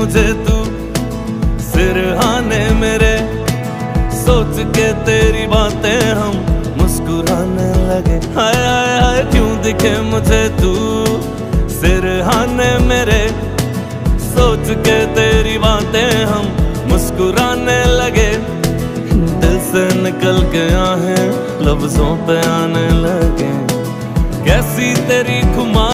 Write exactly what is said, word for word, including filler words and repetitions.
मुझे तू सिरहाने मेरे, सोच के तेरी बातें हम मुस्कुराने लगे। हाय हाय हाय क्यों दिखे मुझे तू सिरहाने मेरे, सोच के तेरी बातें हम मुस्कुराने लगे। दिल से निकल के आहें लफ्जों पे आने लगे, कैसी तेरी खुमा